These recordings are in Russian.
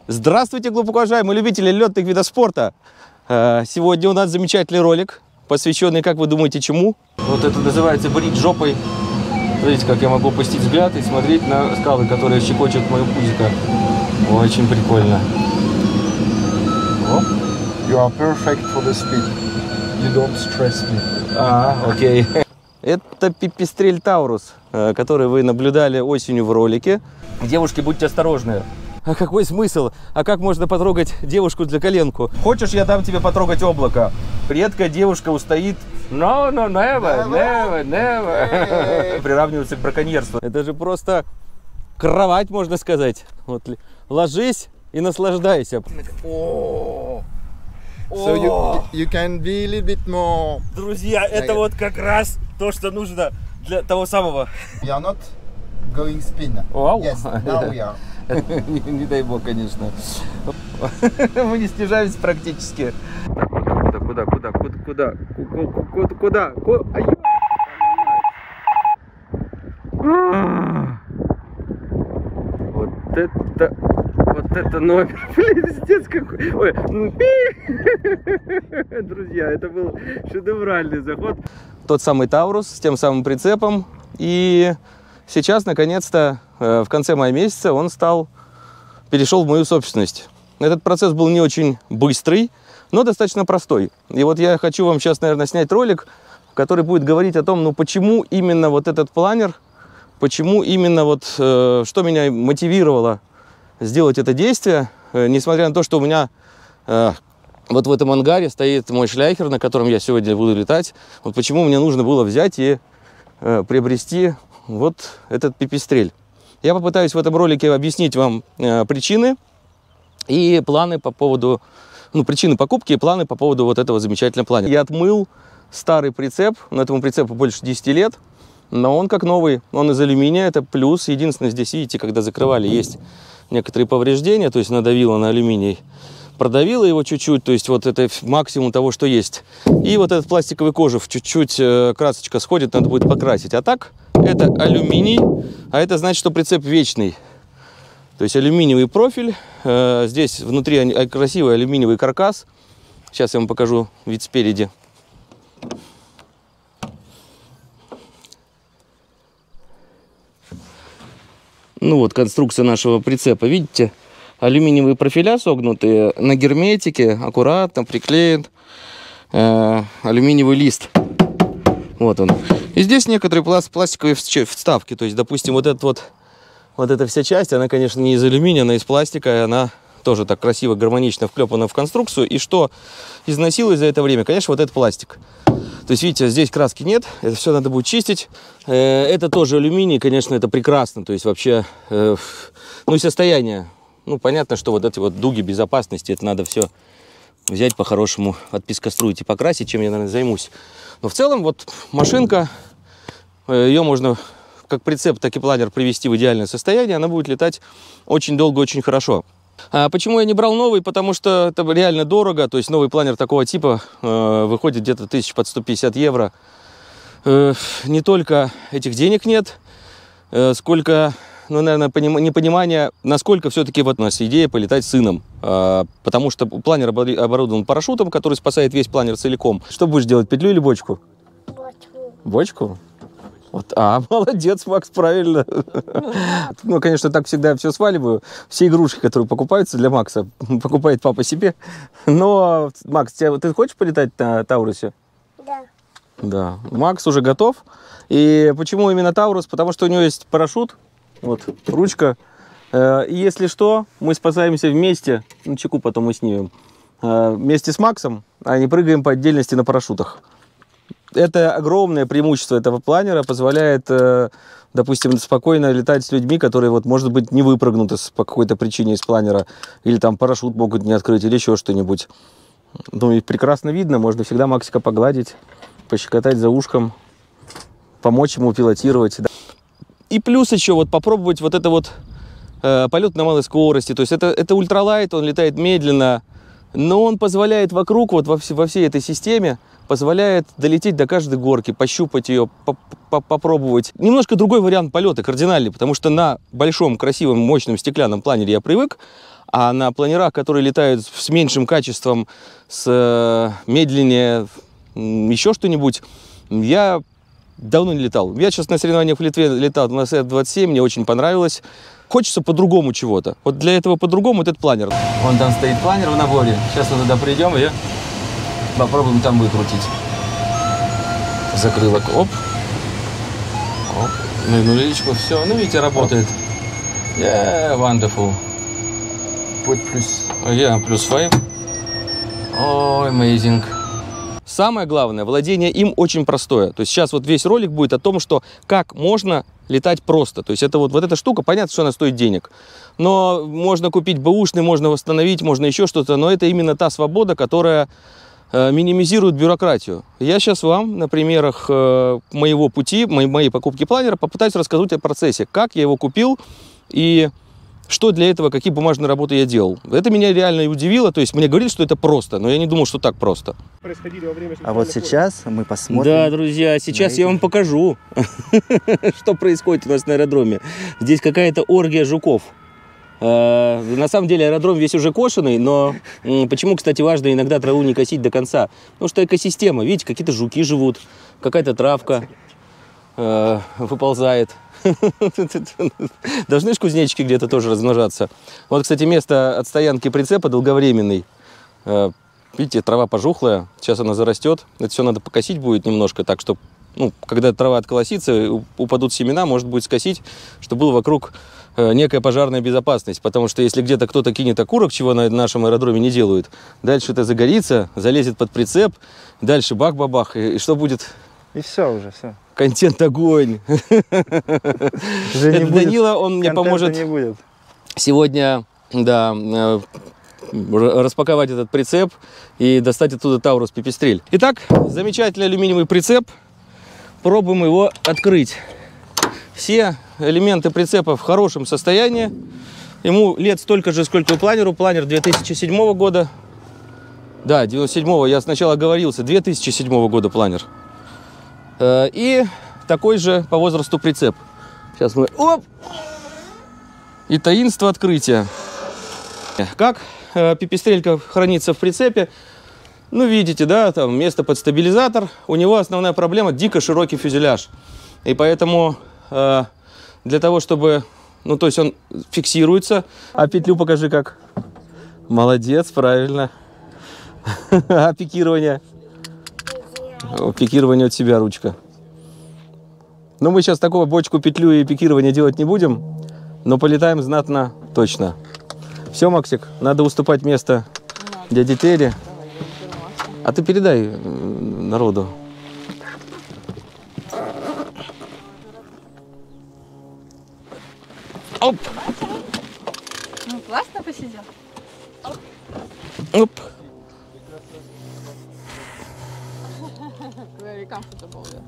Здравствуйте, глубоко уважаемые любители летных видов спорта! Сегодня у нас замечательный ролик, посвященный, как вы думаете, чему? Вот это называется брить жопой. Смотрите, как я могу опустить взгляд и смотреть на скалы, которые щекочут мою пузико. Очень прикольно. You are perfect for the speed. You don't stress me. Окей. Это пипистрель Таурус, который вы наблюдали осенью в ролике. Девушки, будьте осторожны. А какой смысл? А как можно потрогать девушку для коленку? Хочешь, я дам тебе потрогать облако? Редкая девушка устоит. No, never. Приравнивается к браконьерству. Это же просто кровать, можно сказать. Вот, ложись и наслаждайся. So you can be a little bit more. Друзья, это вот как раз то, что нужно для того самого. We are not going spin. Wow. Yes, now we are. Не дай бог, конечно. Мы не снижаемся практически. Куда? Вот это номер. Пиздец какой. Ой, друзья, это был шедевральный заход. Тот самый Таурус с тем самым прицепом. И сейчас, наконец-то, в конце мая месяца он перешел в мою собственность. Этот процесс был не очень быстрый, но достаточно простой. И вот я хочу вам сейчас, наверное, снять ролик, который будет говорить о том, ну почему именно вот этот планер, почему именно вот, что меня мотивировало сделать это действие, несмотря на то, что у меня вот в этом ангаре стоит мой шляхер, на котором я сегодня буду летать. Вот почему мне нужно было взять и приобрести вот этот пипистрель. Я попытаюсь в этом ролике объяснить вам причины и планы по поводу, причины покупки и планы по поводу вот этого замечательного планера. Я отмыл старый прицеп, но этому прицепу больше 10 лет, но он как новый, он из алюминия, это плюс. Единственное, здесь, видите, когда закрывали, есть некоторые повреждения, то есть надавило на алюминий, продавило его чуть-чуть, то есть вот это максимум того, что есть. И вот этот пластиковый кожух, чуть-чуть красочка сходит, надо будет покрасить. А так, это алюминий, а это значит, что прицеп вечный. То есть алюминиевый профиль, здесь внутри красивый алюминиевый каркас. Сейчас я вам покажу вид спереди. Ну вот конструкция нашего прицепа, видите? Алюминиевые профиля согнутые, на герметике аккуратно приклеен алюминиевый лист. Вот он. И здесь некоторые пластиковые вставки. То есть, допустим, вот эта вся часть, она, конечно, не из алюминия, она из пластика, и она тоже так красиво, гармонично вклепана в конструкцию. И что износилось за это время? Конечно, вот этот пластик. То есть, видите, здесь краски нет, это все надо будет чистить. Это тоже алюминий, конечно, это прекрасно. То есть, вообще, и состояние. Понятно, что вот эти вот дуги безопасности, это надо все взять по-хорошему, отпескоструить и покрасить, чем я, наверное, займусь. Но в целом, вот машинка, ее можно как прицеп, так и планер привести в идеальное состояние, она будет летать очень долго, очень хорошо. А почему я не брал новый? Потому что это реально дорого, то есть новый планер такого типа выходит где-то 1150 евро. Не только этих денег нет, сколько, наверное, непонимание, насколько все-таки вот у нас идея полетать с сыном. Потому что планер оборудован парашютом, который спасает весь планер целиком. Что будешь делать, петлю или бочку? Бочку. Бочку? Вот, молодец, Макс, правильно. Конечно, так всегда все сваливаю. Все игрушки, которые покупаются для Макса, покупает папа себе. Но, Макс, ты хочешь полетать на Таурусе? Да. Да. Макс уже готов. И почему именно Таурус? Потому что у него есть парашют, вот, ручка. И если что, мы спасаемся вместе. Чеку потом мы снимем. Вместе с Максом, а не прыгаем по отдельности на парашютах. Это огромное преимущество этого планера, позволяет, допустим, спокойно летать с людьми, которые, вот, может быть, не выпрыгнут по какой-то причине из планера, или там парашют могут не открыть, или еще что-нибудь. И прекрасно видно, можно всегда Максика погладить, пощекотать за ушком, помочь ему пилотировать. Да. И плюс еще вот попробовать вот это вот полет на малой скорости, то есть это ультралайт, он летает медленно, но он позволяет вокруг, вот во всей этой системе, позволяет долететь до каждой горки, пощупать ее, попробовать. Немножко другой вариант полета, кардинальный, потому что на большом, красивом, мощном стеклянном планере я привык, А на планерах, которые летают с меньшим качеством, с медленнее, еще что-нибудь, я давно не летал. Я сейчас на соревнованиях в Литве летал на F-27, мне очень понравилось. Хочется по-другому чего-то. Вот для этого по-другому этот планер. Вон там стоит планер в наборе. Сейчас мы туда придем и попробуем там выкрутить. Закрылок. Оп. Оп. Нырнули личку. Все. Ну, видите, работает. Yeah, wonderful. Put plus. Yeah, плюс 5. Ой, amazing. Самое главное, владение им очень простое. То есть сейчас вот весь ролик будет о том, что как можно летать просто. То есть это вот эта штука, понятно, что она стоит денег. Но можно купить бэушный, можно восстановить, можно еще что-то. Но это именно та свобода, которая минимизирует бюрократию. Я сейчас вам на примерах моего пути, моей покупки планера попытаюсь рассказать о процессе, как я его купил и что для этого, какие бумажные работы я делал. Это меня реально удивило. То есть мне говорили, что это просто, но я не думал, что так просто. А вот сейчас мы посмотрим. Да, друзья, сейчас я вам покажу, что происходит у нас на аэродроме. Здесь какая-то оргия жуков. На самом деле аэродром весь уже кошеный, но почему, кстати, важно иногда траву не косить до конца? Потому что экосистема, видите, какие-то жуки живут, какая-то травка выползает. Должны ж кузнечики где-то тоже размножаться. Вот, кстати, место от стоянки прицепа долговременный. Видите, трава пожухлая, сейчас она зарастет. Это все надо покосить будет немножко, так что, ну, когда трава отколосится, упадут семена, может будет скосить, чтобы было вокруг некая пожарная безопасность. Потому что если где-то кто-то кинет окурок, чего на нашем аэродроме не делают, дальше это загорится, залезет под прицеп, дальше бах-бабах, и что будет? И все уже, все. Контент огонь. Данила, он мне поможет сегодня, да, распаковать этот прицеп и достать оттуда Таурус Пипестрель. Итак, замечательный алюминиевый прицеп. Пробуем его открыть. Все элементы прицепа в хорошем состоянии. Ему лет столько же, сколько и планеру. Планер 2007 года. Да, 97-го, я сначала оговорился. 2007 года планер. И такой же по возрасту прицеп. Сейчас мы... Оп! И таинство открытия. Как пипестрелька хранится в прицепе? Ну, видите, да, там место под стабилизатор. У него основная проблема — дико широкий фюзеляж. И поэтому для того, чтобы... Ну, то есть он фиксируется. А петлю покажи как. Молодец, правильно. А пикирование? Пикирование от себя ручка. Но мы сейчас такого бочку, петлю и пикирование делать не будем, но полетаем знатно точно. Все, Максик, надо уступать место дяде Тере. А ты передай народу. Оп! Ну, классно посидел. Оп! Very comfortable, yeah.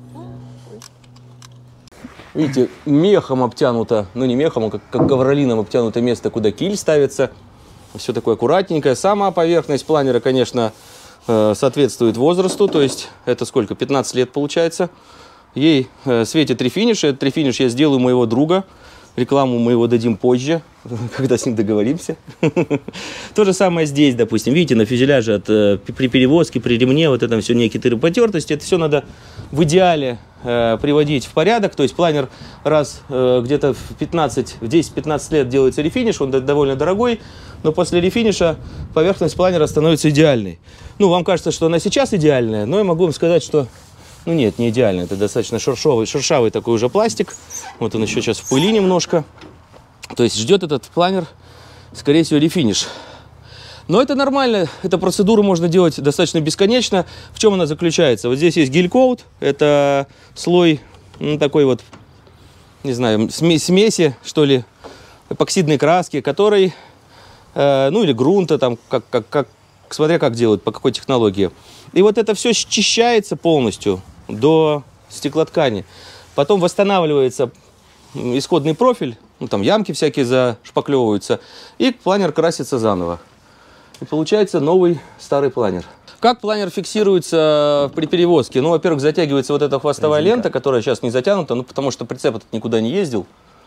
Видите, мехом обтянуто, ну не мехом, а как ковролином обтянуто место, куда киль ставится. Все такое аккуратненькое. Сама поверхность планера, конечно, соответствует возрасту, то есть это сколько, 15 лет получается. Ей светит рефиниш, этот рефиниш я сделаю у моего друга. Рекламу мы его дадим позже, когда с ним договоримся. То же самое здесь, допустим. Видите, на фюзеляже при перевозке, при ремне, вот это все некие потертости. Это все надо в идеале приводить в порядок. То есть планер раз где-то в 10-15 лет делается рефиниш, он довольно дорогой. Но после рефиниша поверхность планера становится идеальной. Ну, вам кажется, что она сейчас идеальная, но я могу вам сказать, что... Ну нет, не идеально, это достаточно шершавый такой уже пластик. Вот он еще сейчас в пыли немножко. То есть ждет этот планер, скорее всего, рефиниш. Но это нормально, эту процедуру можно делать достаточно бесконечно. В чем она заключается? Вот здесь есть гель-коут, это слой, ну, такой вот, не знаю, смеси, что ли, эпоксидной краски, который, ну или грунта, там, смотря как делают, по какой технологии. И вот это все счищается полностью до стеклоткани. Потом восстанавливается исходный профиль, ну, там ямки всякие зашпаклевываются, и планер красится заново. И получается новый старый планер. Как планер фиксируется при перевозке? Ну, во-первых, затягивается вот эта хвостовая лента, которая сейчас не затянута, ну, потому что прицеп этот никуда не ездил.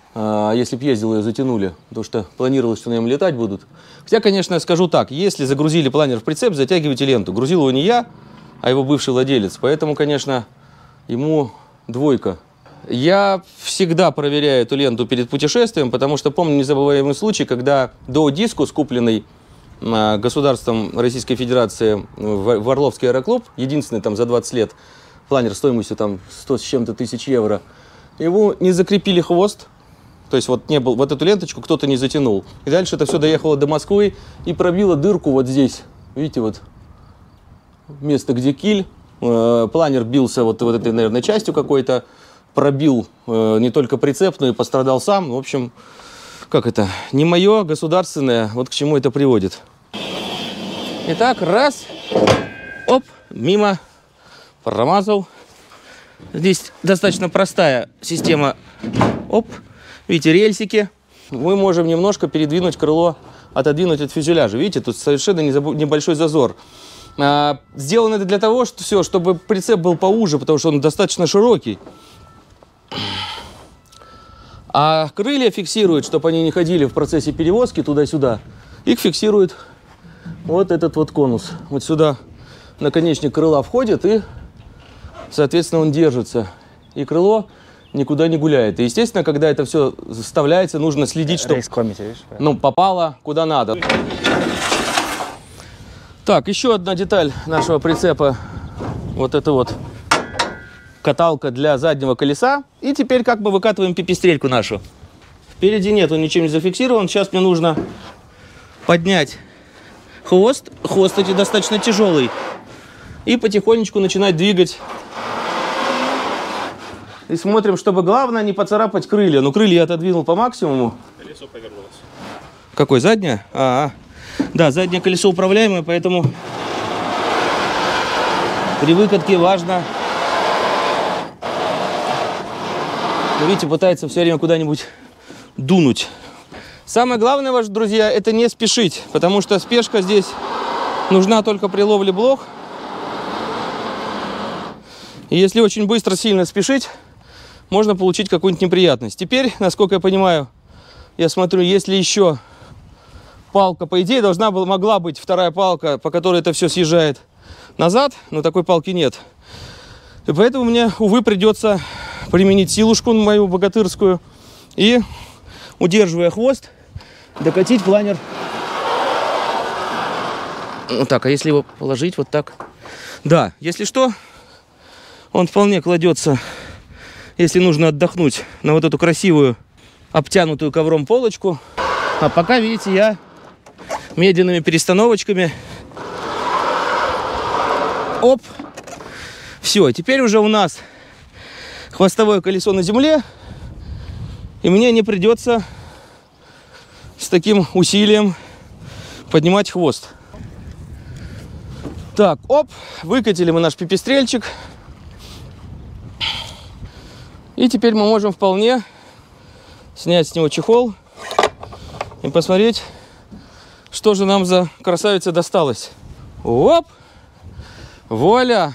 Если б ездил, ее затянули, потому что планировалось, что на нем летать будут. Хотя, конечно, я скажу так, если загрузили планер в прицеп, затягивайте ленту. Грузил его не я, а его бывший владелец, поэтому, конечно, ему 2. Я всегда проверяю эту ленту перед путешествием, потому что помню незабываемый случай, когда до Дискус, купленный государством Российской Федерации в Орловский аэроклуб, единственный там за 20 лет, планер стоимостью там 100 с чем-то тысяч евро, его не закрепили хвост, то есть вот не был, вот эту ленточку кто-то не затянул. И дальше это все доехало до Москвы и пробило дырку вот здесь, видите, вот место, где киль, планер бился вот этой, наверное, частью какой-то, пробил не только прицеп, но и пострадал сам. В общем, как это, не мое, государственное, вот к чему это приводит. Итак, раз, оп, мимо, промазал. Здесь достаточно простая система, оп, видите, рельсики. Мы можем немножко передвинуть крыло, отодвинуть от фюзеляжа. Видите, тут совершенно небольшой зазор. Сделано это для того, чтобы прицеп был поуже, потому что он достаточно широкий. А крылья фиксируют, чтобы они не ходили в процессе перевозки туда-сюда. Их фиксирует вот этот вот конус. Вот сюда наконечник крыла входит, и, соответственно, он держится. И крыло никуда не гуляет. И, естественно, когда это все вставляется, нужно следить, чтобы попало куда надо. Так, еще одна деталь нашего прицепа. Вот это вот каталка для заднего колеса. И теперь как бы выкатываем пипистрельку нашу. Впереди нет, он ничем не зафиксирован. Сейчас мне нужно поднять хвост. Хвост эти достаточно тяжелый. И потихонечку начинать двигать. И смотрим, чтобы главное не поцарапать крылья. Ну, крылья я отодвинул по максимуму. Колесо повернулось. Какое, заднее? Да, заднее колесо управляемое, поэтому при выкатке важно. Видите, пытается все время куда-нибудь дунуть. Самое главное, ваши друзья, это не спешить, потому что спешка здесь нужна только при ловле блох. И если очень быстро, сильно спешить, можно получить какую-нибудь неприятность. Теперь, насколько я понимаю, я смотрю, если еще палка, по идее, могла быть вторая палка, по которой это все съезжает назад, но такой палки нет. И поэтому мне, увы, придется применить силушку мою богатырскую и, удерживая хвост, докатить планер. Вот так, а если его положить вот так? Да, если что, он вполне кладется, если нужно отдохнуть, на вот эту красивую, обтянутую ковром полочку. А пока, видите, я медленными перестановочками. Оп. Все, теперь уже у нас хвостовое колесо на земле. И мне не придется с таким усилием поднимать хвост. Так, оп. Выкатили мы наш пипистрельчик. И теперь мы можем вполне снять с него чехол и посмотреть, что же нам за красавица досталась. Оп! Вуаля!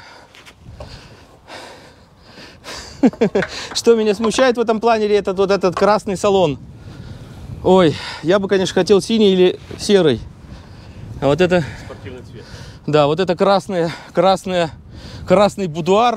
Что меня смущает в этом планере, это вот этот красный салон. Ой, я бы, конечно, хотел синий или серый. А вот это... Спортивный цвет. Да, вот это красный будуар.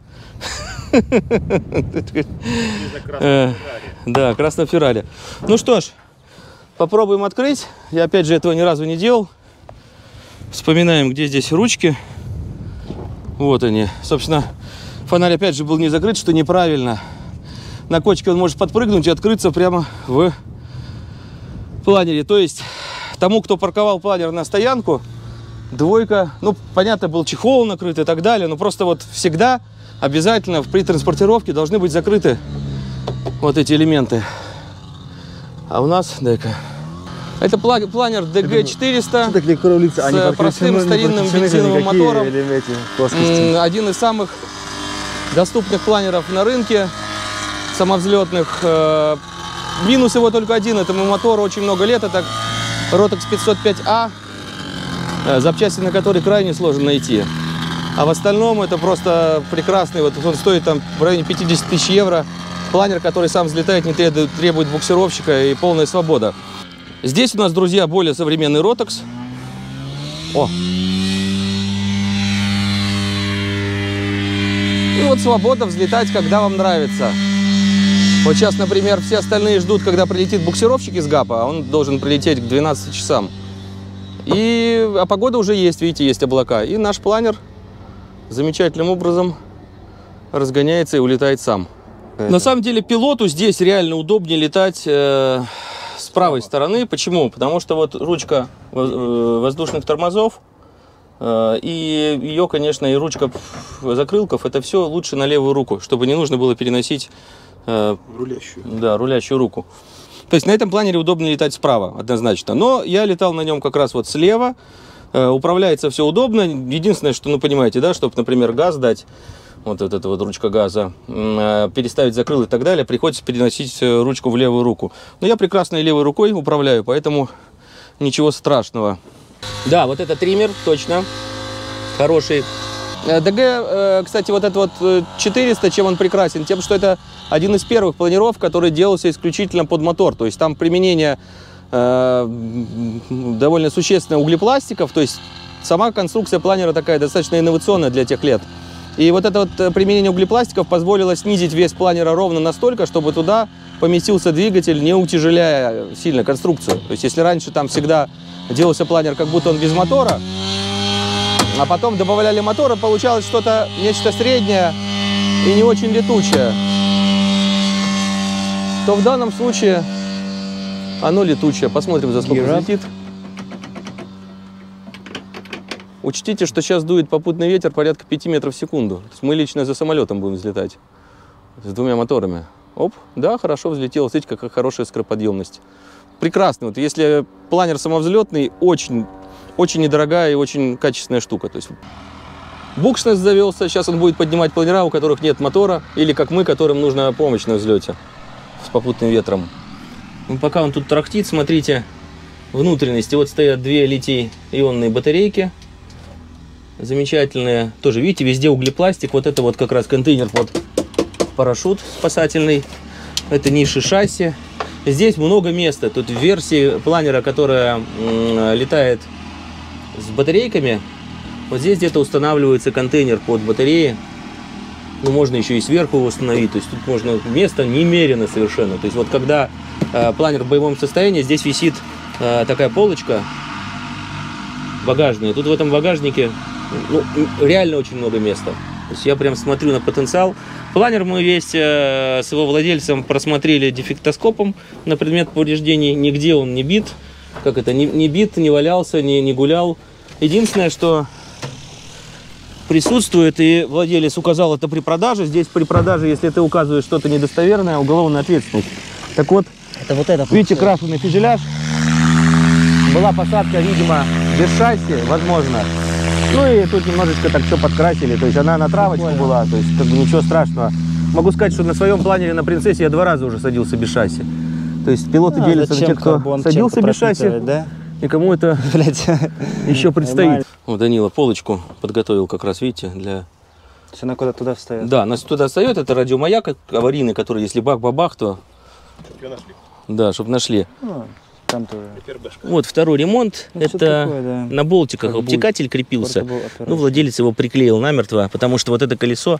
Да, красный Феррари. Ну что ж, попробуем открыть. Я опять же этого ни разу не делал. Вспоминаем, где здесь ручки. Вот они. Собственно, фонарь опять же был не закрыт, что неправильно. На кочке он может подпрыгнуть и открыться прямо в планере. То есть тому, кто парковал планер на стоянку, 2, ну, понятно, был чехол накрыт и так далее, но просто вот всегда обязательно при транспортировке должны быть закрыты вот эти элементы. А у нас, дай-ка, это планер DG400 с простым старинным бензиновым мотором. Один из самых доступных планеров на рынке, самовзлетных. Минус его только один, этому мотору очень много лет, это Rotax 505A, запчасти на который крайне сложно найти. А в остальном это просто прекрасный, вот он стоит там в районе 50 тысяч евро. планер, который сам взлетает, не требует буксировщика и полная свобода. Здесь у нас, друзья, более современный Rotax. О! И вот свобода взлетать, когда вам нравится. Вот сейчас, например, все остальные ждут, когда прилетит буксировщик из ГАПа, а он должен прилететь к 12 часам. А погода уже есть, видите, есть облака. И наш планер замечательным образом разгоняется и улетает сам. На самом деле пилоту здесь реально удобнее летать с правой стороны. Почему? Потому что вот ручка воздушных тормозов и ее, конечно, и ручка закрылков, это все лучше на левую руку, чтобы не нужно было переносить рулящую руку. То есть на этом планере удобно летать справа, однозначно. Но я летал на нем как раз вот слева. Управляется все удобно. Единственное, что, ну, понимаете, да, чтобы, например, газ дать, вот эта вот ручка газа, переставить закрыл и так далее, приходится переносить ручку в левую руку. Но я прекрасно и левой рукой управляю, поэтому ничего страшного. Да, вот это триммер, точно, хороший. ДГ, кстати, вот этот вот 400, чем он прекрасен? Тем, что это один из первых планеров, который делался исключительно под мотор. То есть там применение довольно существенное углепластиков. То есть сама конструкция планера такая достаточно инновационная для тех лет. И вот это вот применение углепластиков позволило снизить вес планера ровно настолько, чтобы туда поместился двигатель, не утяжеляя сильно конструкцию. То есть если раньше там всегда делался планер, как будто он без мотора, а потом добавляли мотора, получалось что-то, нечто среднее и не очень летучее, то в данном случае оно летучее. Посмотрим, за сколько взлетит. Учтите, что сейчас дует попутный ветер порядка 5 метров в секунду. То есть мы лично за самолетом будем взлетать с двумя моторами. Оп, да, хорошо взлетел. Смотрите, какая хорошая скороподъемность. Прекрасно. Вот если планер самовзлетный, очень недорогая и очень качественная штука. То есть Букшнес завелся, сейчас он будет поднимать планера, у которых нет мотора, или как мы, которым нужна помощь на взлете с попутным ветром. Ну, пока он тут трахтит, смотрите, внутренности. Вот стоят две литий-ионные батарейки. Замечательные. Тоже, видите, везде углепластик. Вот это вот как раз контейнер под парашют спасательный. Это ниши шасси. Здесь много места. Тут в версии планера, которая летает с батарейками, вот здесь где-то устанавливается контейнер под батареи. Ну, можно еще и сверху его установить. То есть тут можно место немерено совершенно. То есть вот когда планер в боевом состоянии, здесь висит такая полочка багажная. Тут в этом багажнике реально очень много места. То есть я прям смотрю на потенциал. Планер мы весь с его владельцем просмотрели дефектоскопом на предмет повреждений. Нигде он не бит. Как это? Не бит, не валялся, не гулял. Единственное, что присутствует, и владелец указал это при продаже. Здесь при продаже, если ты указываешь что-то недостоверное, уголовная ответственность. Так вот, Это вот это. видите, крашеный фюзеляж. Была посадка, видимо, без шасси, возможно. Ну и тут немножечко так все подкрасили. То есть она на травочку была, то есть как бы ничего страшного. Могу сказать, что на своем планере на Принцессе я 2 раза уже садился без шасси. То есть пилоты делятся на тех, кто садился без шасси, да? и кому это еще предстоит. Нормально. Вот Данила полочку подготовил как раз, видите, для... Все она куда туда встает. Да, нас туда встает, это радиомаяк аварийный, который, если бах-бабах, то... Да, чтобы нашли. Ну, там тоже. Вот второй ремонт. Ну, это такое, да. на болтиках Как обтекатель крепился. Portable Ну, владелец его приклеил намертво, потому что вот это колесо,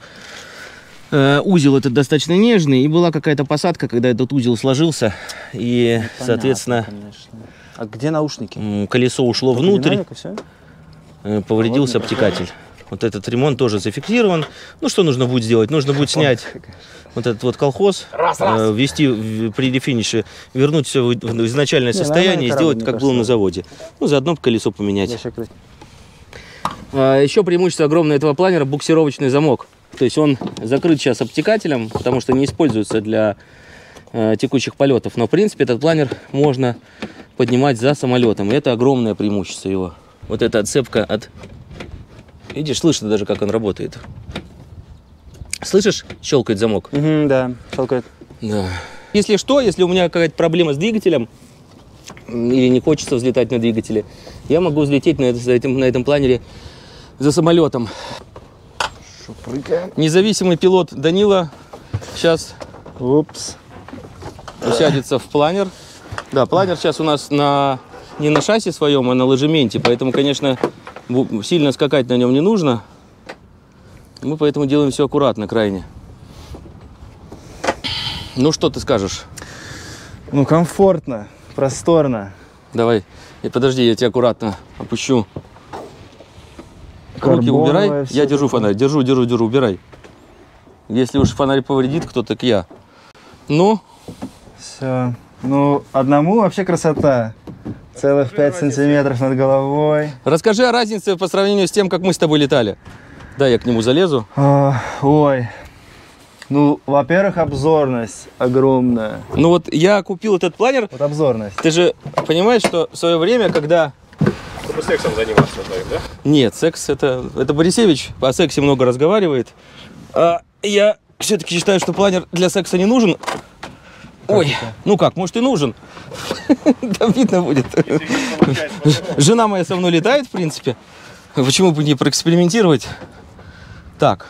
узел этот достаточно нежный, и была какая-то посадка, когда этот узел сложился, и, Понятно, соответственно, конечно. А где наушники? колесо ушло Только внутрь, динамика, всё? повредился обтекатель. Вот этот ремонт тоже зафиксирован. Ну, что нужно будет сделать? Нужно будет снять вот этот вот колхоз, ввести при рефинише, вернуть все в изначальное состояние и сделать, как было на заводе. Ну, заодно колесо поменять. Еще преимущество огромное этого планера — буксировочный замок. То есть он закрыт сейчас обтекателем, потому что не используется для текущих полетов. Но, в принципе, этот планер можно поднимать за самолетом. И это огромное преимущество его. Вот эта отцепка от... Видишь, слышно даже, как он работает. Слышишь, щелкает замок? Да, щелкает. Да. Если что, если у меня какая-то проблема с двигателем, или не хочется взлетать на двигателе, я могу взлететь на этом планере за самолетом. Независимый пилот Данила сейчас Упс. Усядется в планер. Да, планер сейчас у нас не на шасси своем, а на ложементе, поэтому, конечно, сильно скакать на нем не нужно. Мы поэтому делаем все аккуратно крайне. Ну, что ты скажешь? Ну, комфортно, просторно. Давай, подожди, я тебя аккуратно опущу. Руки Карбоновое убирай, всё я держу такое. фонарь, держу, убирай. Если уж фонарь повредит кто, так я. Ну, Все. Ну, одному вообще красота. Целых 5 сантиметров над головой. расскажи о разнице по сравнению с тем, как мы с тобой летали. Да, я к нему залезу. Ой. Ну, во-первых, обзорность огромная. Ну вот я купил этот планер. Вот обзорность. Ты же понимаешь, что в свое время, когда... Чтобы сексом заниматься вдвоем, да? Нет, секс это Борисевич о сексе много разговаривает. А я все-таки считаю, что планер для секса не нужен. Ой, ну как, может и нужен. Там видно будет. Жена моя со мной летает, в принципе. Почему бы не проэкспериментировать? Так,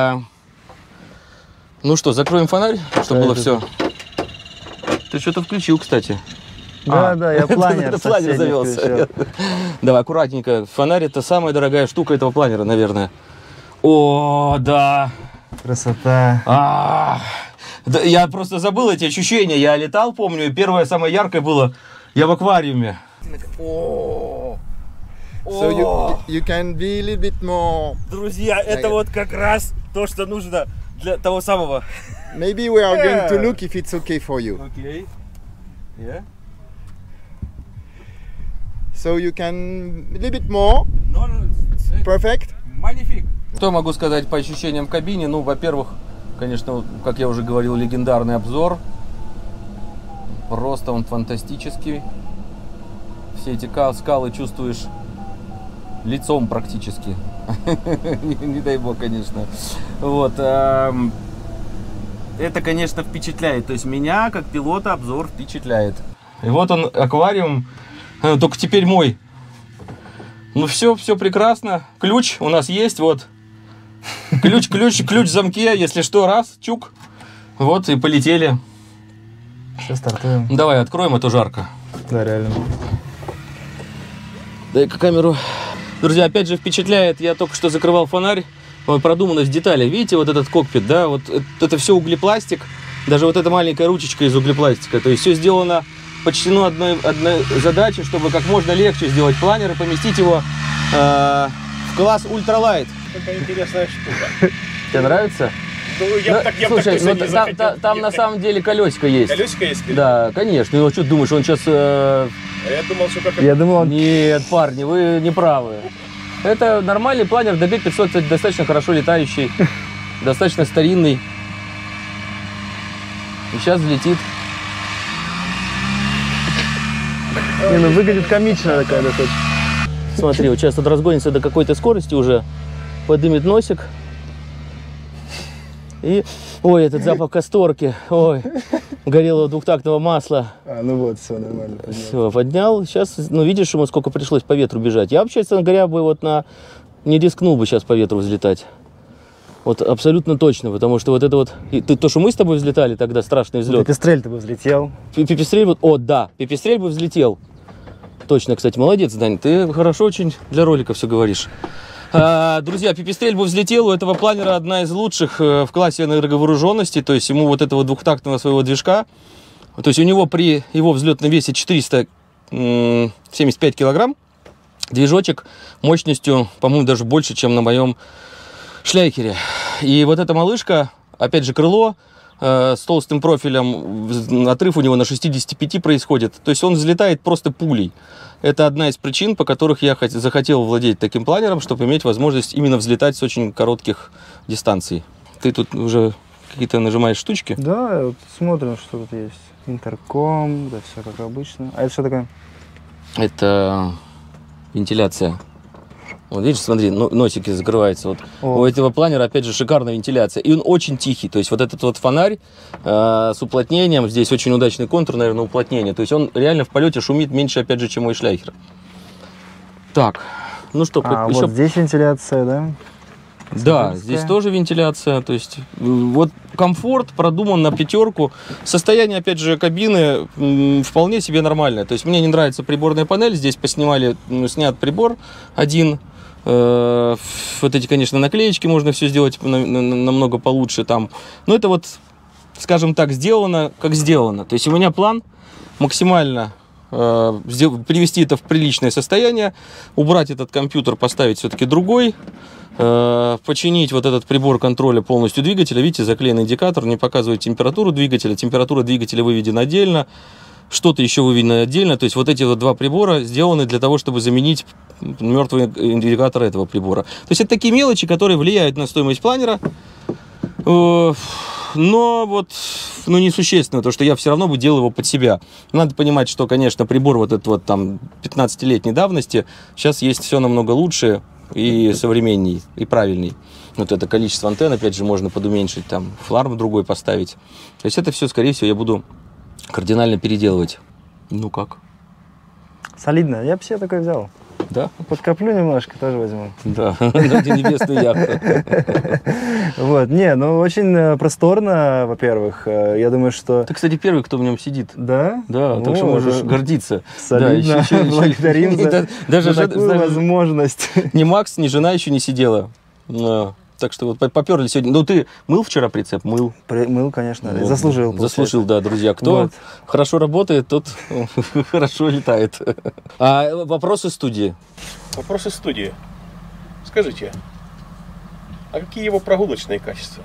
ну что, закроем фонарь, чтобы было все. Ты что-то включил, кстати. Да, я планер Это планер соседний завелся. включил. Давай, аккуратненько. Фонарь — это самая дорогая штука этого планера, наверное. О, да. Красота. Да, я просто забыл эти ощущения. Я летал, помню, и первое, самое яркое было, я в аквариуме. So you can be a little bit more. Друзья, это вот как раз то, что нужно для того самого. Maybe we are going to look if it's okay for you. Окей. So you can a little bit more. Perfect. Magnifique. Что могу сказать по ощущениям в кабине? Ну, во-первых, конечно, как я уже говорил, легендарный обзор. Просто он фантастический. Все эти скалы чувствуешь лицом практически. Не дай бог, конечно. Вот. Это, конечно, впечатляет. То есть меня, как пилота, обзор впечатляет. И вот он, аквариум. Только теперь мой. Ну все прекрасно. Ключ у нас есть, вот. Ключ в замке, если что, раз, чук. Вот и полетели. Все, стартуем. Давай, откроем, а то жарко. Да, реально. Дай-ка камеру. Друзья, опять же впечатляет, я только что закрывал фонарь, продуманность деталей. Видите, вот этот кокпит, да, вот это все углепластик, даже вот эта маленькая ручечка из углепластика. То есть все сделано, подчинено одной задаче, чтобы как можно легче сделать планер и поместить его в класс ультралайт. Такая интересная штука. Тебе нравится? Ну, я бы Слушай, точно не захотел. там на самом деле колесико есть. Колесико есть? Да, конечно. Ну, что ты думаешь, он сейчас... Я думал, что как... Я думал, он... Нет, парни, вы не правы. Это нормальный планер DB500, кстати, достаточно хорошо летающий, достаточно старинный. И сейчас взлетит. Не, ну выглядит комично такая достаточно. Смотри, вот сейчас тут разгонится до какой-то скорости уже, подымет носик. И, ой, этот запах касторки, ой, горелого двухтактного масла. Ну вот, все нормально. Все, поднял. Сейчас, ну, видишь, ему сколько пришлось по ветру бежать. Я вообще, честно говоря, бы вот не рискнул бы сейчас по ветру взлетать. Вот абсолютно точно, потому что вот это вот... То, что мы с тобой взлетали тогда, страшный взлет. Пипистрель-то бы взлетел. Пипистрель вот... О, да, Пипистрель бы взлетел. Точно, кстати, молодец, Дань, ты хорошо очень для ролика все говоришь. Друзья, Пипистрель бы взлетел, у этого планера одна из лучших в классе энерговооруженности, то есть ему вот этого двухтактного своего движка, то есть у него при его взлетном весе 475 килограмм, движочек мощностью, по-моему, даже больше, чем на моем шляйкере. И вот эта малышка, опять же, крыло с толстым профилем, отрыв у него на 65 происходит, то есть он взлетает просто пулей. Это одна из причин, по которых я захотел владеть таким планером, чтобы иметь возможность именно взлетать с очень коротких дистанций. Ты тут уже какие-то нажимаешь штучки? Да, вот смотрим, что тут есть. Интерком, да, все как обычно. А это что такое? Это вентиляция. Вот видишь, смотри, носики закрываются. Вот. О. У этого планера, опять же, шикарная вентиляция. И он очень тихий. То есть вот этот вот фонарь с уплотнением, здесь очень удачный контур, наверное, уплотнение. То есть он реально в полете шумит меньше, опять же, чем мой шляйхер. Так, ну что, А, еще... вот здесь вентиляция, да? Да, здесь тоже вентиляция, то есть вот комфорт продуман на пятерку. Состояние, опять же, кабины вполне себе нормальное. То есть мне не нравится приборная панель, здесь поснимали, снят прибор один. Вот эти, конечно, наклеечки можно все сделать намного получше там. Но это вот, скажем так, сделано, как сделано. То есть у меня план максимально привести это в приличное состояние, убрать этот компьютер, поставить все-таки другой, починить вот этот прибор контроля полностью двигателя. Видите, заклеенный индикатор не показывает температуру двигателя. Температура двигателя выведена отдельно, что-то еще выведено отдельно. То есть вот эти вот два прибора сделаны для того, чтобы заменить мертвый индикатор этого прибора. То есть это такие мелочи, которые влияют на стоимость планера. Но вот, несущественно, то, что я все равно бы делал его под себя. Надо понимать, что, конечно, прибор вот этот вот там 15-летней давности, сейчас есть все намного лучше и современней, и правильней. Вот это количество антенн, опять же, можно подуменьшить, там, фларм другой поставить. То есть это все, скорее всего, я буду кардинально переделывать. Ну как? Солидно. Я бы себе такой взял. Да? Подкоплю немножко, тоже возьму. Да, небесную яхту. Вот, не, ну очень просторно, во-первых. Я думаю, что... Ты, кстати, первый, кто в нем сидит. Да? Да, так что можешь гордиться. Солидно. Благодарим за такую возможность. Ни Макс, ни жена еще не сидела. Так что вот поперли сегодня. Ну, ты мыл вчера прицеп? Мыл. Мыл, конечно. Заслужил. Заслужил, да, друзья. Кто хорошо работает, тот хорошо летает. А вопросы студии? Вопросы студии. Скажите, а какие его прогулочные качества?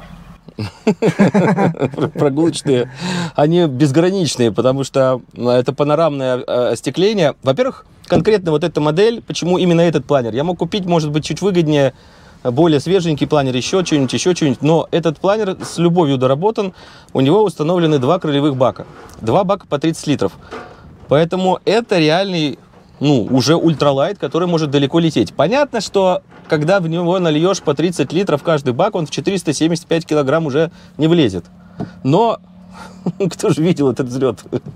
Прогулочные, они безграничные, потому что это панорамное остекление. Во-первых, конкретно вот эта модель, почему именно этот планер? Я мог купить, может быть, чуть выгоднее, более свеженький планер, еще что-нибудь. Но этот планер с любовью доработан. У него установлены два крылевых бака. Два бака по 30 литров. Поэтому это реальный, уже ультралайт, который может далеко лететь. Понятно, что когда в него нальешь по 30 литров каждый бак, он в 475 килограмм уже не влезет. Но кто же видел этот взлет?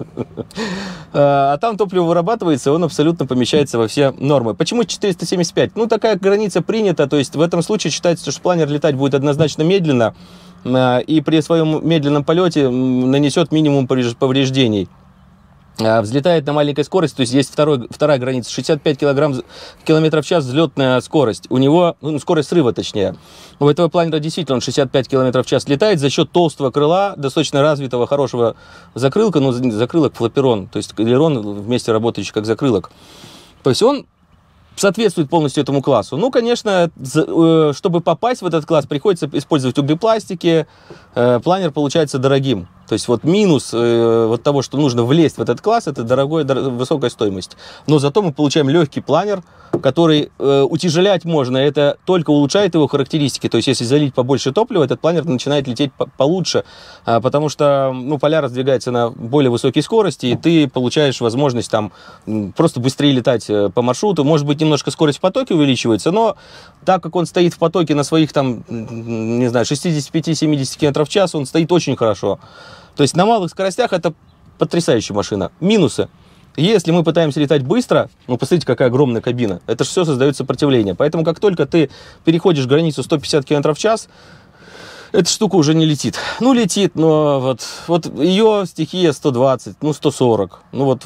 А там топливо вырабатывается, он абсолютно помещается во все нормы. Почему 475? Такая граница принята, то есть в этом случае считается, что планер летать будет однозначно медленно и при своем медленном полете нанесет минимум повреждений. Взлетает на маленькой скорости, то есть есть вторая граница, 65 километров в час взлетная скорость. У него, скорость срыва точнее. У этого планера действительно он 65 километров в час летает за счет толстого крыла, достаточно развитого, хорошего закрылка, закрылок флаперон, то есть элерон вместе работающий как закрылок. То есть он соответствует полностью этому классу. Конечно, чтобы попасть в этот класс, приходится использовать углепластики, планер получается дорогим. То есть вот минус вот того, что нужно влезть в этот класс, это высокая стоимость. Но зато мы получаем легкий планер, который утяжелять можно, это только улучшает его характеристики. То есть если залить побольше топлива, этот планер начинает лететь получше, потому что поля раздвигаются на более высокой скорости, и ты получаешь возможность там просто быстрее летать по маршруту. Может быть, немножко скорость в потоке увеличивается, но так как он стоит в потоке на своих там, не знаю, 65-70 км в час, он стоит очень хорошо. То есть на малых скоростях это потрясающая машина. Минусы. Если мы пытаемся летать быстро, посмотрите, какая огромная кабина, это же все создает сопротивление. Поэтому как только ты переходишь границу 150 км в час, эта штука уже не летит. Летит, но вот ее стихия 120, 140.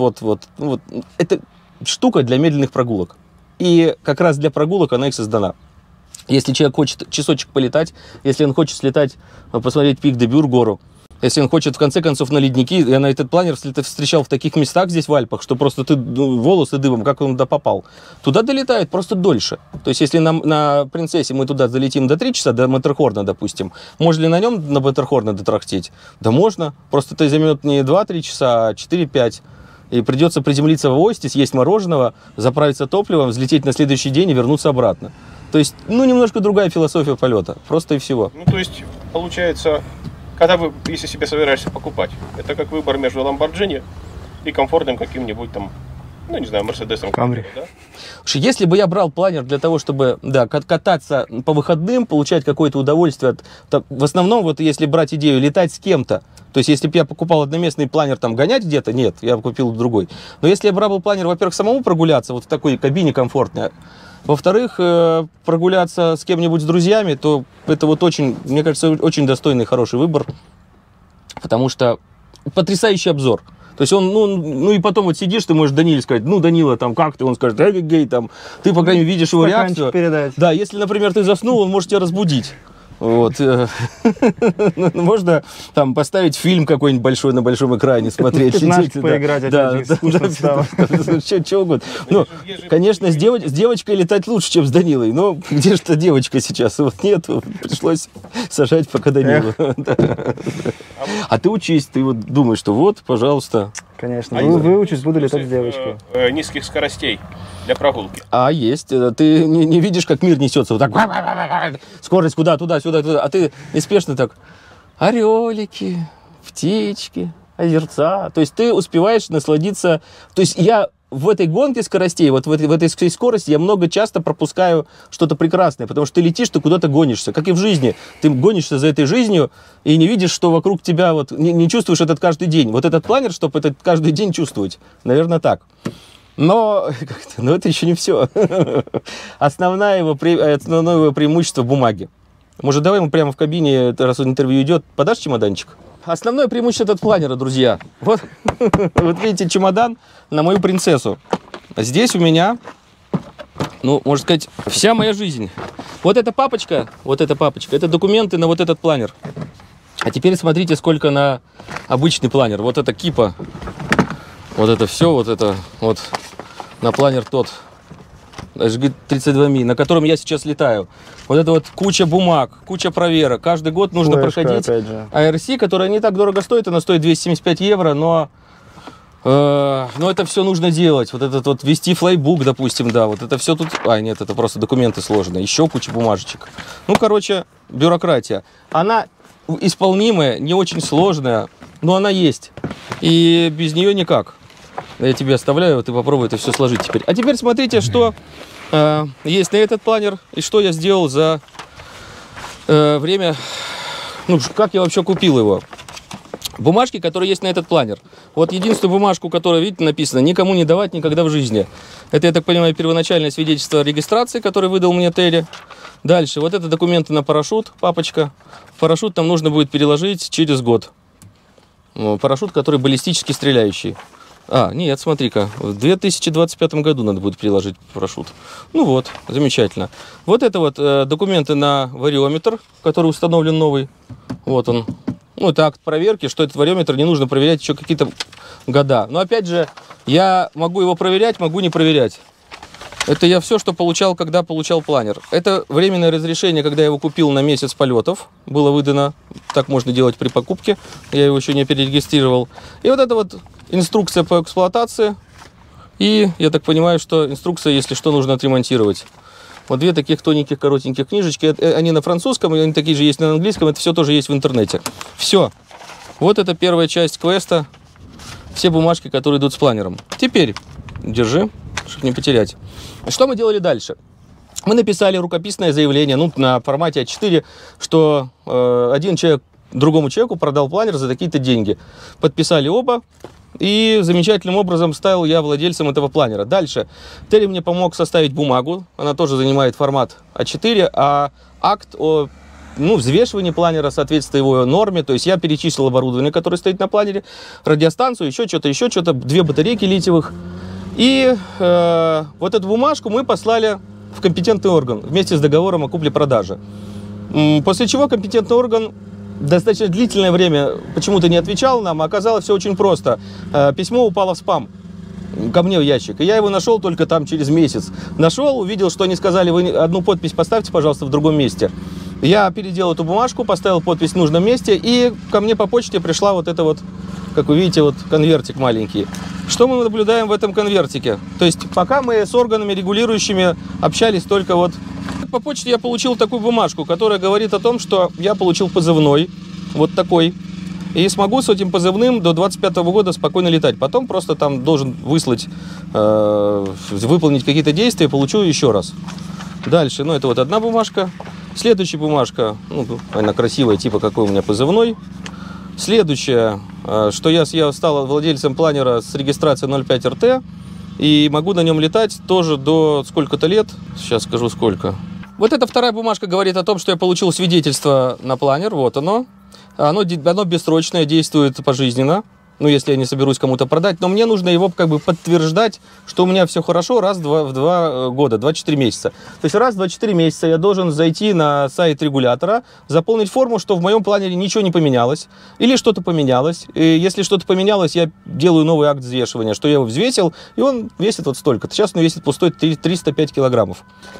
Это штука для медленных прогулок. И как раз для прогулок она и создана. Если человек хочет часочек полетать, если он хочет слетать, посмотреть пик Дебюр гору, если он хочет, в конце концов, на ледники, я на этот планер встречал в таких местах здесь, в Альпах, что просто ты волосы дыбом, как он туда попал. Туда долетает просто дольше. То есть, если на Принцессе мы туда залетим до 3 часа, до Маттерхорна, допустим, можно ли на нем на Маттерхорна дотрахтеть? Да можно. Просто это займет не 2-3 часа, а 4-5. И придется приземлиться в Ости, съесть мороженого, заправиться топливом, взлететь на следующий день и вернуться обратно. То есть, немножко другая философия полета. Просто и всего. То есть, получается... Когда если себе собираешься покупать, это как выбор между Lamborghini и комфортным каким-нибудь там ну, не знаю, Мерседесом. Камри. Да? Слушай, если бы я брал планер для того, чтобы, да, кататься по выходным, получать какое-то удовольствие, в основном, вот если брать идею, летать с кем-то, то есть если бы я покупал одноместный планер, там, гонять где-то, нет, я бы купил другой. Но если я брал бы планер, во-первых, самому прогуляться, вот в такой кабине комфортной, во-вторых, прогуляться с кем-нибудь, с друзьями, то это вот очень, мне кажется, очень достойный, хороший выбор, потому что потрясающий обзор. То есть он, ну и потом вот сидишь, ты можешь Даниле сказать, ну, Данила, там, как ты? Он скажет, гей, там, ты, по крайней мере, видишь его реакцию. Передать. Да, если, например, ты заснул, он может тебя разбудить. Вот. Можно там поставить фильм какой-нибудь большой на большом экране, смотреть. Пятнашки поиграть, опять же, скучно стало. Чего угодно. Ну, конечно, с девочкой летать лучше, чем с Данилой, но где же та девочка сейчас? Вот нет, пришлось сажать пока Данилу. А ты учись, ты вот думаешь, что вот, пожалуйста. Конечно, выучусь, буду летать с девочкой. Низких скоростей для прогулки. А есть. Ты не видишь, как мир несется. Вот так. Скорость куда? Туда, сюда, туда. А ты неспешно так. Орелики, птички, озерца. То есть ты успеваешь насладиться. То есть я в этой гонке скоростей, вот в этой скорости я часто пропускаю что-то прекрасное, потому что ты летишь, ты куда-то гонишься, как и в жизни. Ты гонишься за этой жизнью и не видишь, что вокруг тебя, вот не чувствуешь этот каждый день. Вот этот планер, чтобы этот каждый день чувствовать. Наверное, так. Но это еще не все. Основное его преимущество бумаги. Может, давай мы прямо в кабине, раз интервью идет, подашь чемоданчик? Основное преимущество этот планера, друзья. Вот видите, чемодан на мою принцессу. Здесь у меня, ну, можно сказать, вся моя жизнь. Вот эта папочка, это документы на вот этот планер. А теперь смотрите, сколько на обычный планер. Вот это кипа, вот это все, вот это вот на планер тот. HG-32 на котором я сейчас летаю. Вот это вот куча бумаг, куча проверок. Каждый год нужно проходить ARC, которая не так дорого стоит, она стоит 275 евро, но это все нужно делать. Вот этот вот вести флайбук, допустим, да, вот это все тут... нет, это просто документы сложные, еще куча бумажечек. Ну, короче, бюрократия. Она исполнимая, не очень сложная, но она есть. И без нее никак. Я тебе оставляю, ты попробуй это все сложить теперь. А теперь смотрите, что есть на этот планер и что я сделал за время, ну, как я вообще купил его. Бумажки, которые есть на этот планер. Вот единственную бумажку, которая, видите, написано, никому не давать никогда в жизни. Это, я так понимаю, первоначальное свидетельство о регистрации, которое выдал мне Терри. Дальше, вот это документы на парашют, папочка. Парашют там нужно будет переложить через год. Парашют, который баллистически стреляющий. Нет, смотри-ка, в 2025 году надо будет переложить парашют. Ну вот, замечательно. Вот это вот документы на вариометр, который установлен новый. Вот он. Ну, это акт проверки, что этот вариометр не нужно проверять еще какие-то года. Но опять же, я могу его проверять, могу не проверять. Это я все, что получал, когда получал планер. Это временное разрешение, когда я его купил на месяц полетов. Было выдано. Так можно делать при покупке. Я его еще не перерегистрировал. И вот это вот инструкция по эксплуатации. И я так понимаю, что инструкция, если что, нужно отремонтировать. Вот две таких тоненьких, коротеньких книжечки. Они на французском, они такие же есть на английском. Это все тоже есть в интернете. Все. Вот это первая часть квеста. Все бумажки, которые идут с планером. Теперь, держи, чтобы не потерять. Что мы делали дальше? Мы написали рукописное заявление, ну, на формате А4, что один человек другому человеку продал планер за такие-то деньги. Подписали оба, и замечательным образом стал я владельцем этого планера. Дальше Терри мне помог составить бумагу, она тоже занимает формат А4, а акт о взвешивании планера, соответствует его норме, то есть я перечислил оборудование, которое стоит на планере, радиостанцию, еще что-то, 2 батарейки литиевых. И вот эту бумажку мы послали в компетентный орган вместе с договором о купле-продаже. После чего компетентный орган достаточно длительное время почему-то не отвечал нам, а оказалось все очень просто. Письмо упало в спам ко мне в ящик, и я его нашел только там через месяц. Нашел, увидел, что они сказали, вы одну подпись поставьте, пожалуйста, в другом месте. Я переделал эту бумажку, поставил подпись в нужном месте, и ко мне по почте пришла вот эта вот, как вы видите, вот конвертик маленький. Что мы наблюдаем в этом конвертике? То есть пока мы с органами регулирующими общались только вот... По почте я получил такую бумажку, которая говорит о том, что я получил позывной, вот такой. и смогу с этим позывным до 25-го года спокойно летать. Потом просто там должен выслать, выполнить какие-то действия, получу еще раз. Дальше, ну это вот одна бумажка. Следующая бумажка, ну, она красивая, типа какой у меня позывной. Следующее, что я стал владельцем планера с регистрацией 05 РТ. И могу на нем летать тоже до сколько-то лет. Сейчас скажу сколько. Вот эта вторая бумажка говорит о том, что я получил свидетельство на планер. Вот оно. Оно бессрочное, действует пожизненно. Ну, если я не соберусь кому-то продать. Но мне нужно его как бы подтверждать, что у меня все хорошо раз в 2 года, 24 месяца. То есть раз в 24 месяца я должен зайти на сайт регулятора, заполнить форму, что в моем планере ничего не поменялось. Или что-то поменялось. И если что-то поменялось, я делаю новый акт взвешивания, что я его взвесил, и он весит вот столько-то. Сейчас он весит пустой 305 килограммов.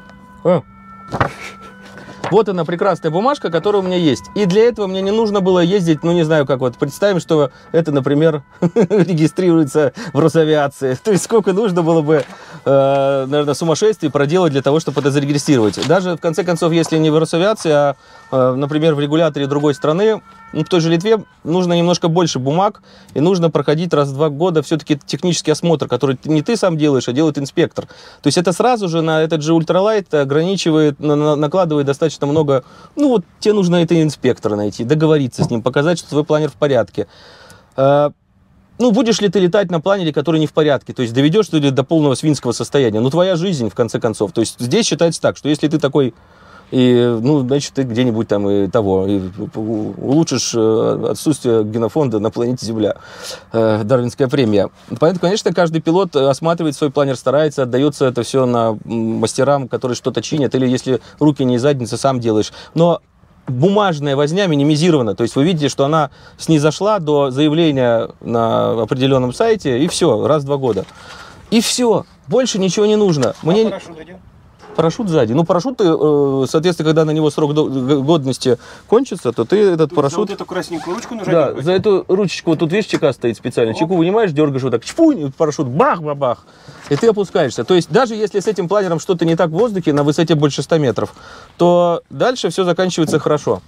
Вот она, прекрасная бумажка, которая у меня есть. И для этого мне не нужно было ездить, ну, не знаю, как вот, представим, что это, например, регистрируется в Росавиации. То есть сколько нужно было бы, наверное, сумасшествий проделать для того, чтобы это зарегистрировать. Даже, в конце концов, если не в Росавиации, а, например, в регуляторе другой страны, в той же Литве нужно немножко больше бумаг, и нужно проходить раз в 2 года все-таки технический осмотр, который не ты сам делаешь, а делает инспектор. То есть это сразу же на этот же ультралайт ограничивает, накладывает достаточно много. Ну вот тебе нужно это инспектора найти, договориться с ним, показать, что твой планер в порядке. Ну, будешь ли ты летать на планере, который не в порядке, то есть доведешь ты до полного свинского состояния. Ну, твоя жизнь, в конце концов. То есть здесь считается так, что если ты такой... И, ну, значит, ты где-нибудь там и того, и улучшишь отсутствие генофонда на планете Земля. Дарвинская премия. Поэтому, конечно, каждый пилот осматривает свой планер, старается, отдается это все на мастерам, которые что-то чинят, или если руки не из задницы, сам делаешь. Но бумажная возня минимизирована. То есть вы видите, что она снизошла до заявления на определенном сайте, и все, раз в 2 года. И все, больше ничего не нужно. Мне... Парашют сзади. Ну, парашют, соответственно, когда на него срок годности кончится, то ты этот парашют... За вот эту красненькую ручку нажать? Да, за эту ручечку, вот тут, видишь, чека стоит специально. Чеку вынимаешь, дергаешь вот так, чпунь, парашют, бах-бах-бах, и ты опускаешься. То есть даже если с этим планером что-то не так в воздухе, на высоте больше 100 метров, то дальше все заканчивается хорошо.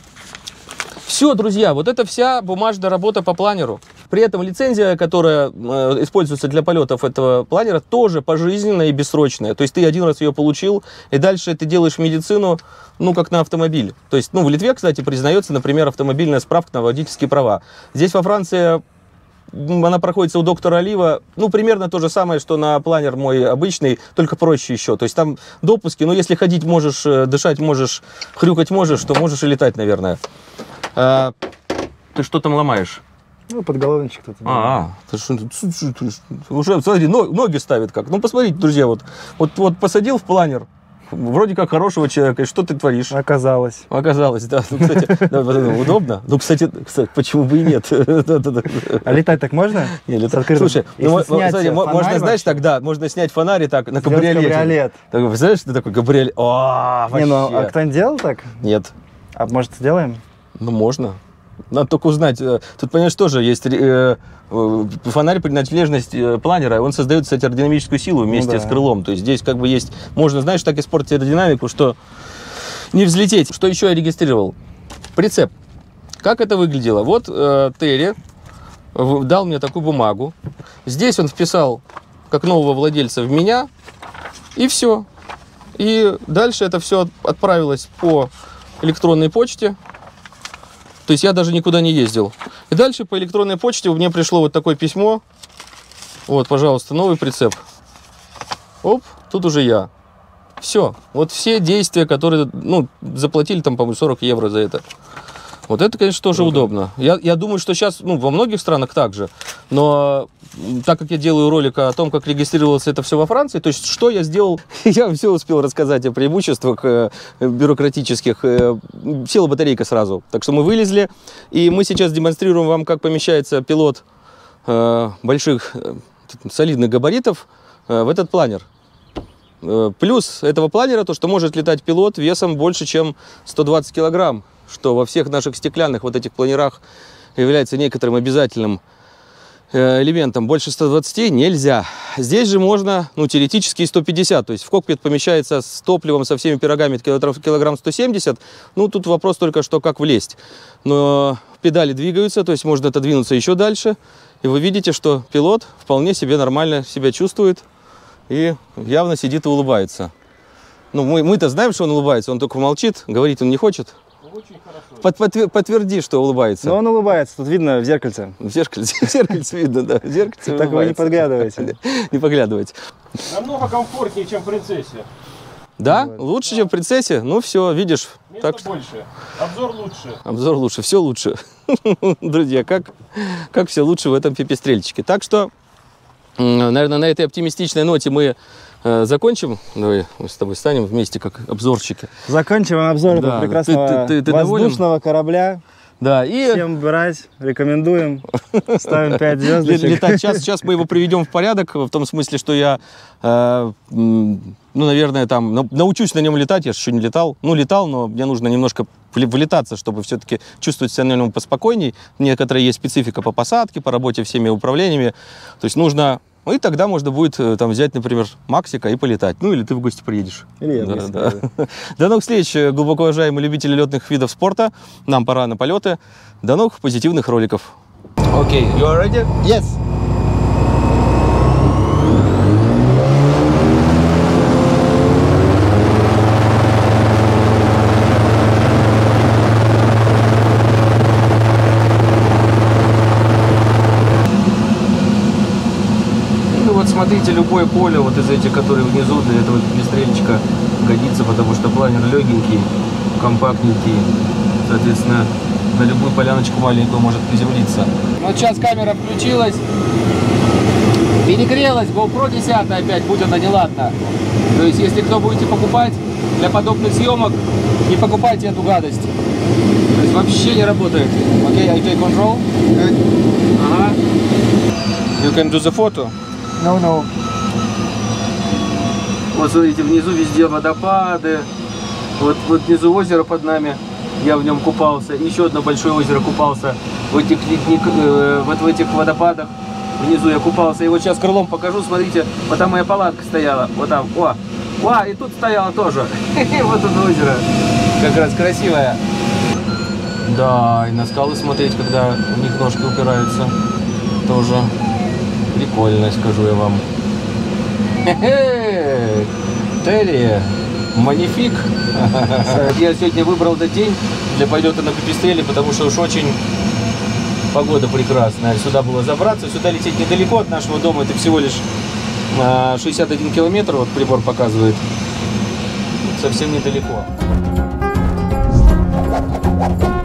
Все, друзья, вот это вся бумажная работа по планеру. При этом лицензия, которая используется для полетов этого планера, тоже пожизненная и бессрочная. То есть ты один раз ее получил, и дальше ты делаешь медицину, ну, как на автомобиль. То есть, ну, в Литве, кстати, признается, например, автомобильная справка на водительские права. Здесь во Франции она проходится у доктора Олива, ну, примерно то же самое, что на планер мой обычный, только проще еще. То есть там допуски, ну, если ходить можешь, дышать можешь, хрюкать можешь, то можешь и летать, наверное. Ты что там ломаешь? Ну, подголовничек тут. Уже, смотри, ноги ставит как. Ну, посмотрите, друзья, вот посадил в планер, вроде как хорошего человека, и что ты творишь? Оказалось, да. Ну, кстати, удобно. Ну, кстати, почему бы и нет? А летать так можно? Не, летать. Слушай, смотри, можно, знаешь, тогда можно снять фонарь и так на кабриолете. Представляешь, ты такой кабриолет. Не, ну, а кто-нибудь делал так? Нет. А может, сделаем? Ну, можно. Надо только узнать. Тут, понимаешь, тоже есть фонарь принадлежность планера. Он создает, кстати, аэродинамическую силу вместе с крылом. То есть здесь как бы есть... Можно, знаешь, так испортить аэродинамику, что не взлететь. Что еще я регистрировал? Прицеп. Как это выглядело? Вот Терри дал мне такую бумагу. Здесь он вписал как нового владельца в меня. И все. И дальше это все отправилось по электронной почте. То есть я даже никуда не ездил. И дальше по электронной почте мне пришло вот такое письмо. Вот, пожалуйста, новый прицеп. Оп, тут уже я. Все. Вот все действия, которые, ну, заплатили там, по-моему, 40 евро за это. Вот это, конечно, тоже удобно. Я думаю, что сейчас, ну, во многих странах так же. Но так как я делаю ролик о том, как регистрировалось это все во Франции, то есть что я сделал, я все успел рассказать о преимуществах бюрократических. Села батарейка сразу. Так что мы вылезли, и мы сейчас демонстрируем вам, как помещается пилот больших, солидных габаритов в этот планер. Плюс этого планера то, что может летать пилот весом больше, чем 120 килограмм. Что во всех наших стеклянных вот этих планерах является некоторым обязательным элементом. Больше 120 нельзя. Здесь же можно, ну, теоретически 150. То есть в кокпит помещается с топливом, со всеми пирогами килограмм 170. Ну, тут вопрос только, что как влезть. Но педали двигаются, то есть можно отодвинуться еще дальше. И вы видите, что пилот вполне себе нормально себя чувствует и явно сидит и улыбается. Ну, мы-то знаем, что он улыбается, он только молчит, говорить он не хочет. Очень хорошо. Подтверди, что улыбается. Но он улыбается, тут видно в зеркальце. В зеркальце видно, да. В зеркальце Так вы не улыбается. подглядываете. Не поглядывайте. Намного комфортнее, чем в принцессе. Да? Лучше, чем в принцессе? Ну все, видишь. Места Так что больше. Обзор лучше. обзор лучше, все лучше. Друзья, как все лучше в этом пипестрельчике. Так что, наверное, на этой оптимистичной ноте мы закончим. Давай мы с тобой станем вместе как обзорщики. Закончим обзор Да, этого прекрасного ты воздушного корабля. Да, и Всем брать, рекомендуем. Ставим 5 звездочек. летать. Сейчас мы его приведем в порядок, в том смысле, что я, ну, наверное, там научусь на нем летать. Я же еще не летал. Ну, летал, но мне нужно немножко вылетаться, чтобы все-таки чувствовать себя на нем поспокойней. Некоторая есть специфика по посадке, по работе всеми управлениями. То есть нужно... Ну, и тогда можно будет там взять, например, Максика и полетать. Ну, или ты в гости приедешь. Или я в Да, гости да. приеду. До новых встреч, глубоко уважаемые любители летных видов спорта. Нам пора на полеты. До новых позитивных роликов. Окей, you are ready? Yes. Ну вот смотрите, любое поле вот из этих, которые внизу, для этого пестрельчика годится, потому что планер легенький, компактненький, соответственно, на любую поляночку маленькую может приземлиться. Вот сейчас камера включилась, перегрелась, GoPro 10 опять, будь она неладна. То есть, если кто будете покупать для подобных съемок, не покупайте эту гадость. То есть вообще не работает. Окей, I take control. Ага. You can do the photo. No. Вот смотрите, внизу везде водопады. Вот внизу озеро под нами. Я в нем купался. Еще одно большое озеро купался. В этих вот в этих водопадах. Внизу я купался. И вот сейчас крылом покажу. Смотрите, вот там моя палатка стояла. Вот там. О, и тут стояла тоже. Вот это озеро. Как раз красивое. Да, и на скалы смотреть, когда в них ножки упираются. Тоже прикольно, скажу я вам. Хе-хе! Терри! Манифик! Я сегодня выбрал этот день для полета на пипестреле, потому что уж очень погода прекрасная. Сюда было забраться, сюда лететь недалеко от нашего дома, это всего лишь 61 километр, вот прибор показывает. Совсем недалеко.